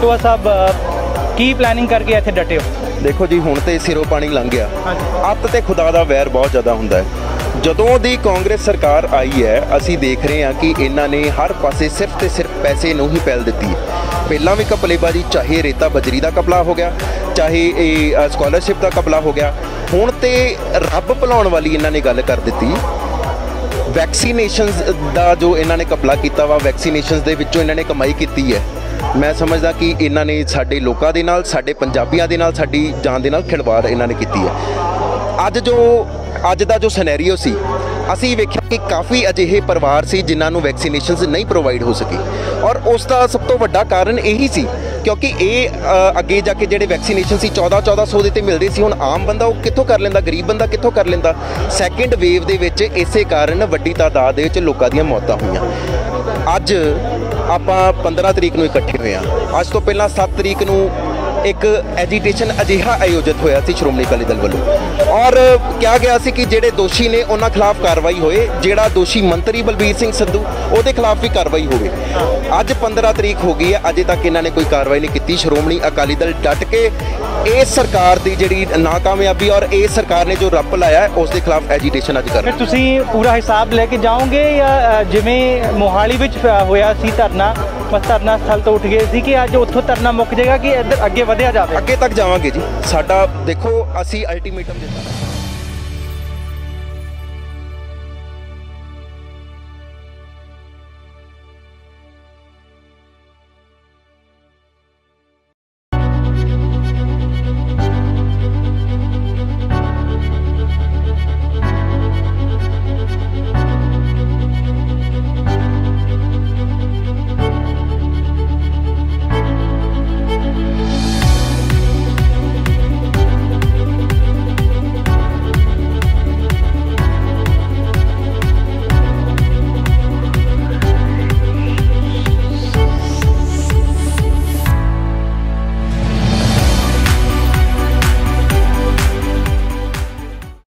वलटोहा साहब की प्लैनिंग करके इत्थे डटे हो? देखो जी, हुण ते सिरों पानी लंघ गया। अत ते खुदा दा वैर बहुत ज़्यादा हुंदा है। जदों दी कांग्रेस सरकार आई है असी देख रहे हैं कि इन्हां ने हर पासे सिर्फ ते सिर्फ पैसे नूं ही पहल दित्ती है। पहलां भी घपलेबाजी, चाहे रेता बजरी का घपला हो गया, चाहे स्कॉलरशिप का घपला हो गया, हुण ते रब भुलाउण वाली इन्हां ने गल कर दित्ती। वैक्सीनेशनस का जो इन्होंने घपला किया वा, वैक्सीनेशनस दे विच्चों इन्होंने कमाई की है। मैं समझदा कि इन्होंने साडे लोकां दे नाल, साडे पंजाबियां दे नाल, साडी जान दे नाल खिलवाड़ इन्होंने की है। अज दा जो सनैरीओ सी, असी वेख्या कि काफ़ी अजिहे परिवार सी जिन्होंने वैक्सीनेशनस नहीं प्रोवाइड हो सकी, और उसका सब तो वड्डा कारण यही सी क्योंकि ये अगे जाके जेडे वैक्सीनेशन सी 1400 दे मिलते सी, हुण आम बंदा वो कित्थों कर लेंदा, गरीब बंदा कित्थों कर लेंदा। सैकेंड वेव दे विच इसे कारण वड्डी तादाद दे विच लोकां दीयां मौतां होईयां। अज आपां 15 तरीक नूं इकट्ठे होए हां। अज तो पहलां 7 तरीक नूं एक एजीटेशन अजिहा आयोजित होया सी श्रोमणी अकाली दल वालों, और कहा गया सी कि जेडे दोषी ने उन्हां खिलाफ कार्रवाई होए, जेड़ा दोषी मंत्री बलबीर सिंह संधू उहदे खिलाफ भी कार्रवाई होवे। अज 15 तरीक हो गई है, अजे तक इन्होंने कोई कार्रवाई नहीं की। श्रोमणी अकाली दल डट के इस सरकार की जिहड़ी नाकामयाबी और इस सरकार ने जो रप लाया है उसके खिलाफ एजीटेशन अज कर। तुसीं पूरा हिसाब लेके जाओगे या जिवें मोहाली विच होया सी धरना, धरना स्थल तो उठ गए सी कि अज उत्थों धरना मुक जाएगा कि इधर अगे वधिया जाए? अगे तक जावांगे जी। साडा देखो, असी अल्टीमेटम दिता।